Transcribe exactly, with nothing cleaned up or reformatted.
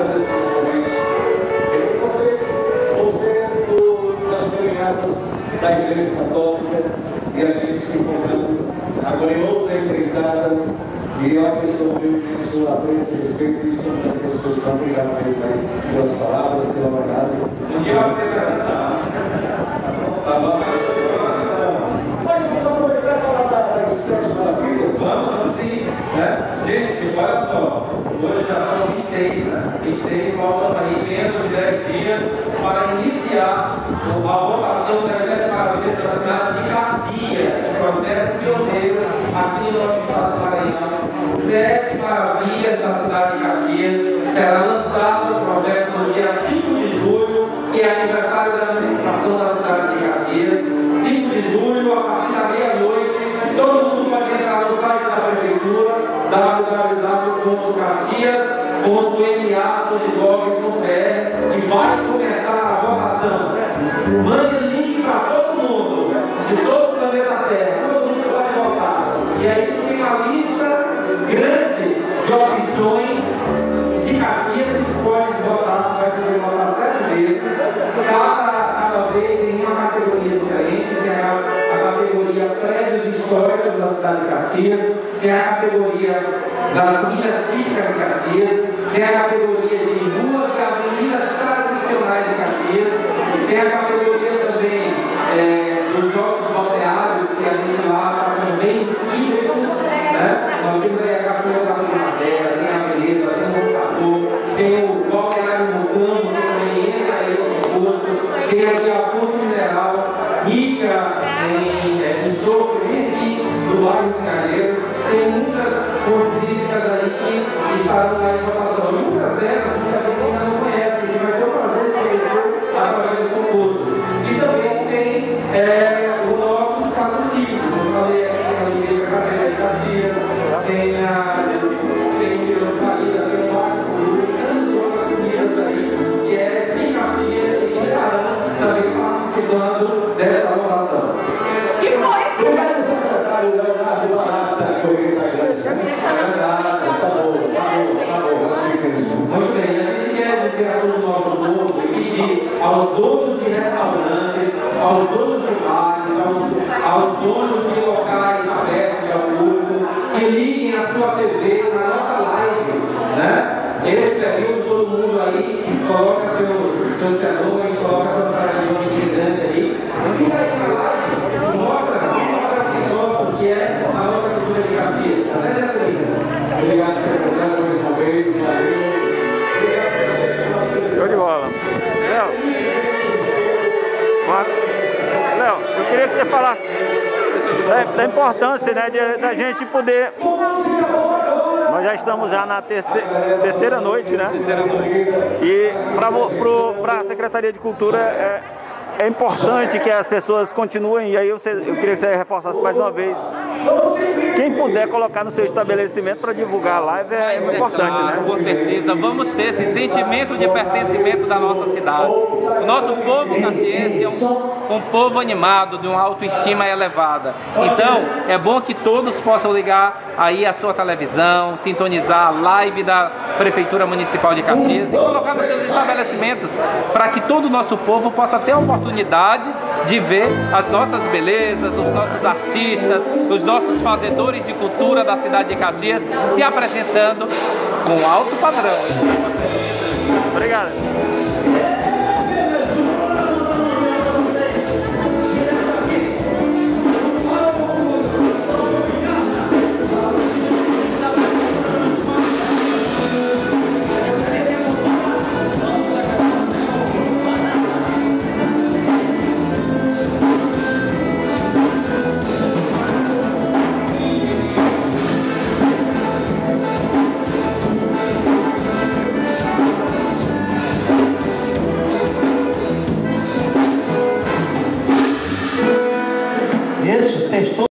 desse restaurante. Eu encontrei você no, nas caminhadas da Igreja Católica e a gente se encontrando agora em outra empreitada. E eu, a pessoa que eu penso, apreço, respeito e estou sempre à disposição. Obrigado pelas palavras, pela verdade. Um dia eu apresentar. Tá bom? Mas vamos aproveitar e falar das sete maravilhas. Vamos, vamos sim. Né? Gente, olha só. Hoje já são vinte e seis, né? vinte e seis, faltam aí menos de dez dias para iniciar a votação das sete maravilhas da cidade de Caxias, projeto pioneiro aqui no nosso estado do Maranhão. Sete maravilhas da cidade de Caxias. Será lançado o projeto no dia cinco de julho, que é aniversário da emancipação da cidade de Caxias. cinco de julho, a partir da meia-noite, todo mundo pode entrar no site da prefeitura, w w w ponto caxias ponto m a ponto gov ponto b r, e vai começar a votação. Mande link para todo mundo, de todo o planeta Terra, todo mundo pode votar. E aí tem uma lista grande de opções de Caxias que pode votar, vai poder votar sete vezes, cada, cada vez em uma categoria diferente. Tem a, a categoria prédios históricos da cidade de Caxias, tem a categoria das comidas típicas de Caxias, tem a categoria de ruas e avenidas tradicionais de Caxias, tem a categoria também é, dos nossos balneários, que a gente lá está com bens hídricos, né? Nós temos aí a Cachoeira da Primavera, tem a Beleza, tem o Montador, tem o balneário Mucambo, que também entra aí no posto, tem aqui a fonte mineral rica em é, enxofre, enfim, do Lago Pinhaleiro. Tem muitas fontes hídricas aí que estarão na votação. E muitas delas, muita gente ainda não conhece, e vai ter o prazer de conhecer através do concurso. E também tem é, os nossos pratos típicos. Eu falei aqui, tem a linguiça caseira de Caxias, tem a tem o Caída, tem o Baixo Curu, e tantas outras comidas aí, que é de Caxias e que estarão também participando dessa votação. Que foi? Obrigado, secretário Leonardo Barraça, correio da igreja. Muito bem, a gente quer dizer a todo o nosso povo e pedir aos donos de restaurantes, aos donos de bares, aos, aos donos de locais abertos ao público, que liguem a sua T V na nossa live, né? Esse período, todo mundo aí coloca seu, seus telões, coloca seus tradições brilhantes aí, fica aí na live, mostra, mostra o que gosta, que é a nossa cultura de Caxias. Até dessa vida. Obrigado, secretário, mais uma vez. Valeu. Obrigado pela gente. Show de bola. Léo, Léo, eu queria que você falasse da, da importância, né, de, da gente poder... Nós já estamos já na terceira, terceira noite, né? Terceira noite. E para a Secretaria de Cultura é, é importante que as pessoas continuem, e aí eu, eu queria que você reforçasse mais uma vez. Quem puder colocar no seu estabelecimento para divulgar a live é, é importante, claro, né? Com certeza, vamos ter esse sentimento de pertencimento da nossa cidade. O nosso povo caxiense é um, um povo animado, de uma autoestima elevada. Então, é bom que todos possam ligar aí a sua televisão, sintonizar a live da Prefeitura Municipal de Caxias e colocar nos seus estabelecimentos, para que todo o nosso povo possa ter a oportunidade de ver as nossas belezas, os nossos artistas, os nossos fazedores de cultura da cidade de Caxias se apresentando com alto padrão. Obrigado.